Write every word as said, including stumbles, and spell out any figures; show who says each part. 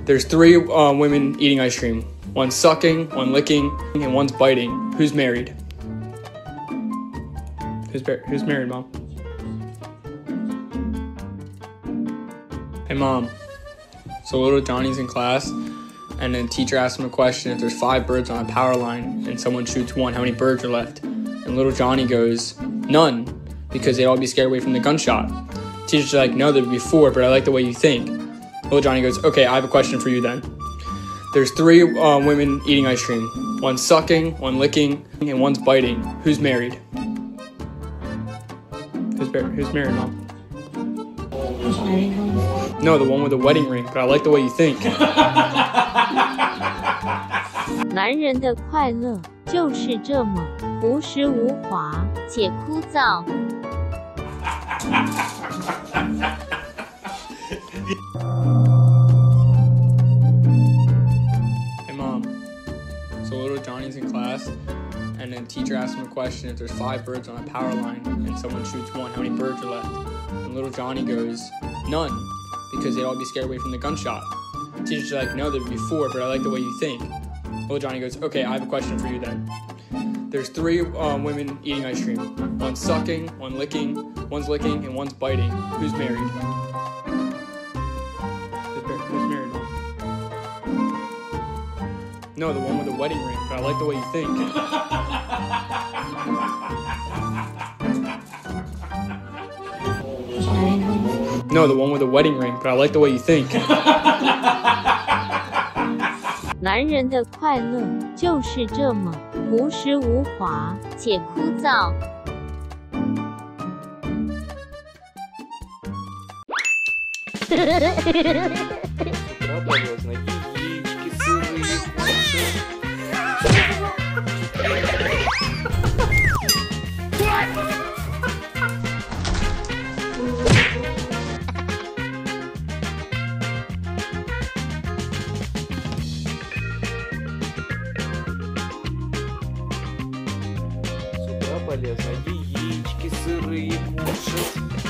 Speaker 1: There's three uh, women eating ice cream. One's sucking, one licking, and one's biting. Who's married? Who's, bar- who's married, Mom? Hey, Mom. So little Johnny's in class, and then teacher asks him a question. If there's five birds on a power line and someone shoots one, how many birds are left? And little Johnny goes, none, because they'd all be scared away from the gunshot. Teacher's like, no, there'd be four, but I like the way you think. Little Johnny goes, okay, I have a question for you then. There's three uh, women eating ice cream. One's sucking, one licking, and one's biting. Who's married? Who's, bar- who's married, Mom? No, the one with the wedding ring, but I like the way you think.
Speaker 2: 男人的快乐就是这么朴实无华且枯燥。
Speaker 1: Hey, Mom. So little Johnny's in class, and then teacher asks him a question. If there's five birds on a power line and someone shoots one, how many birds are left? And little Johnny goes, none, because they'd all be scared away from the gunshot. Teacher's like, no, there'd be four, but I like the way you think. Little Johnny goes, okay, I have a question for you then. There's three um, women eating ice cream. One's sucking, one licking, one's licking, and one's biting. Who's married? Who's, mar- who's married, Mom? No, the one with the wedding ring, but I like the way you think. No, the one with the wedding ring, but I like the way you think.
Speaker 2: 男人的快乐就是这么朴实无华且枯燥。
Speaker 3: Полезно яички сырые кушать.